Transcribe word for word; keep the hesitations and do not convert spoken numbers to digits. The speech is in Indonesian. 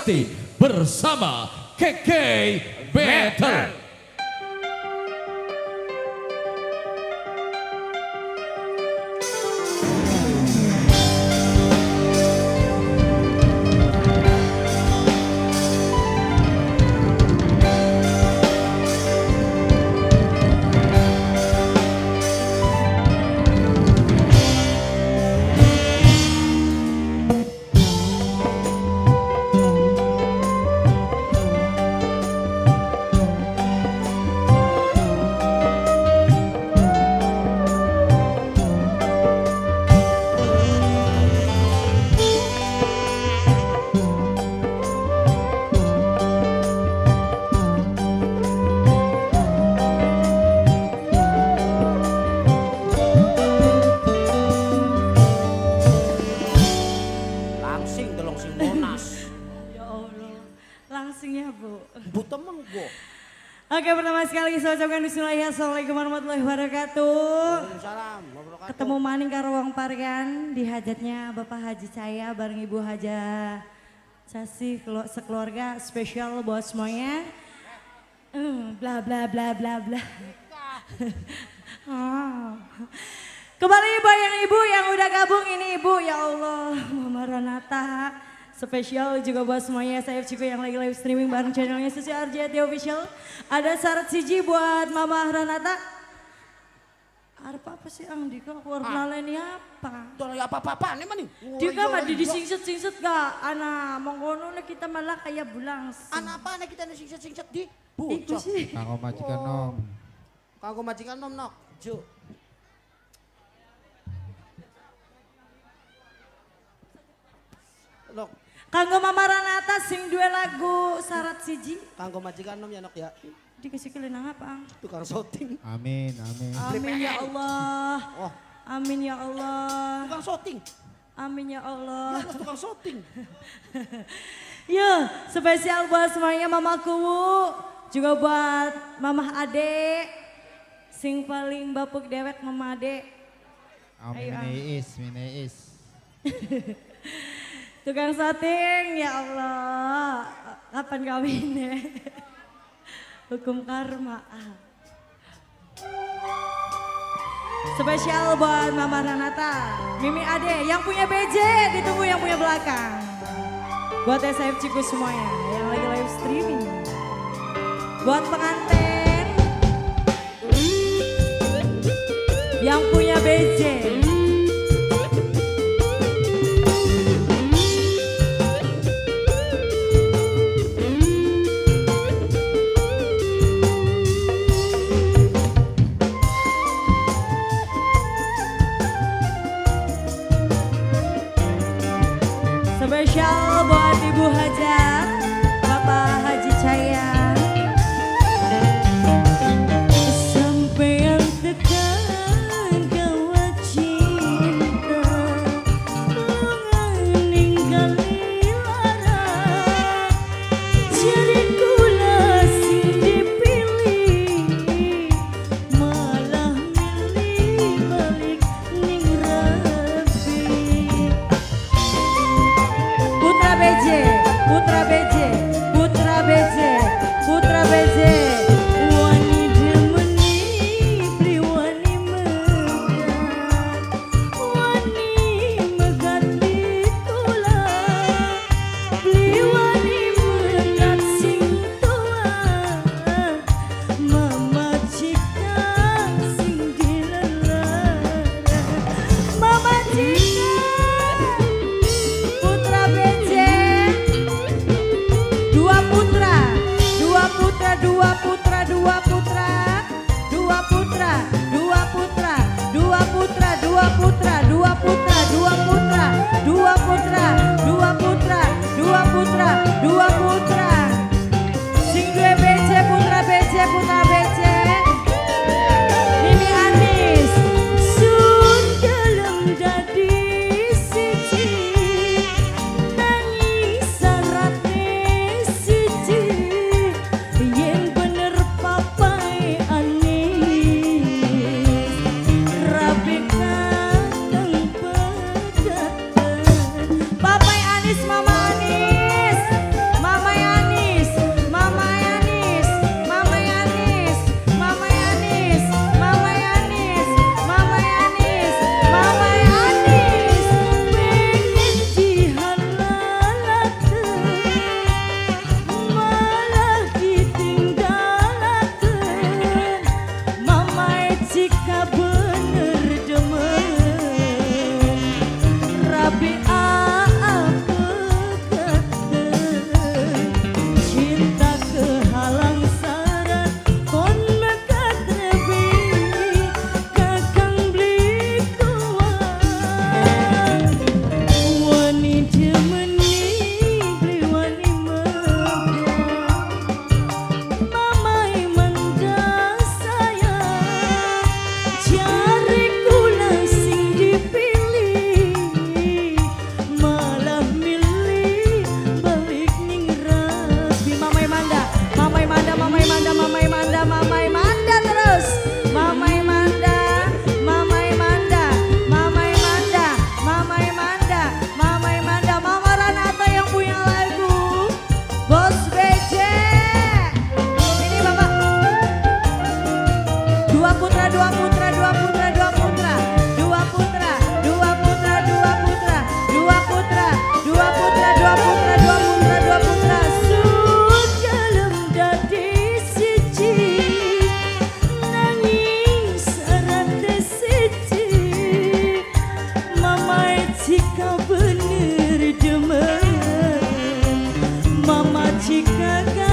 Sakti bersama K K Battle. Oke, pertama sekali saya ucapkan bismillah, assalamualaikum warahmatullahi wabarakatuh. Ketemu maning karo wong parian di hajatnya Bapak Haji Cahya bareng Ibu Haja Sasi sekeluarga spesial buat semuanya. Uh, bla bla bla bla bla. Oh. Kembali bayang ibu yang udah gabung ini ibu, ya Allah, Mama Renata. Spesial juga buat semuanya S F Ciko yang lagi live streaming bareng channelnya Susi Arjati Official. Ada syarat siji buat Mama Renata. Apa apa sih ang Dika warna lainnya apa? Tuh apa apa apa nih maning? Dika mah di singset singset gak? Ana mongkono kita malah kayak bulang. Ana apa nih kita singset singset di? Itu sih. Kanggo majikan nom. Kanggo majikan nom nok. Jo. Nok. Kanggo Mama Renata sing dua lagu syarat siji. Kanggo majikan nom ya nok ya. Dikasih kelenang apa? Tukang syuting. Amin, amin. Amin ya Allah. Oh. Amin ya Allah. Tukang syuting. Amin ya Allah. Ya, tukang syuting. Yo, spesial buat semuanya Mama Kuwu. Juga buat Mama Ade. Sing paling bapuk dewek Mama Ade. Amin, Mineis, Mineis. Tukang syuting, ya Allah. Kapan kawinnya? Hukum karma. Spesial buat Mama Renata, Mimi Ade, yang punya B J ditunggu yang punya belakang. Buat S F Ciku semuanya yang lagi live streaming. Buat pengantin yang punya B J. Spesial buat Ibu Hajat, Bapak Haji Cahya. Sampai yang tekan kawat cinta, meninggal lara. Jadi kula sing dipilih, malah milih balik ning Rabi. Putra B J, Putra B J, Putra B J, Putra B J. Wani demeni, beli wani megat, wani megat ditulah, beli wani megat sing tua, mama cika sing dilelara, mama cika. Putra B J, dua putra, dua putra, dua putra, dua putra, dua putra, dua putra, dua putra, dua putra, dua putra, dua putra, dua putra, dua putra, dua putra, dua putra. Sing dua B J, putra B J, putra B J. Mimi Anis, sun dalam jadi siji. Bos B J. Ini Bapak. Dua putra, dua putra, dua putra, dua putra. Dua putra, dua putra, dua putra. Dua putra, dua putra, dua putra, dua putra, dua putra. Sukalem dadi siji nanging sarate siji mama jika bener demen mama jika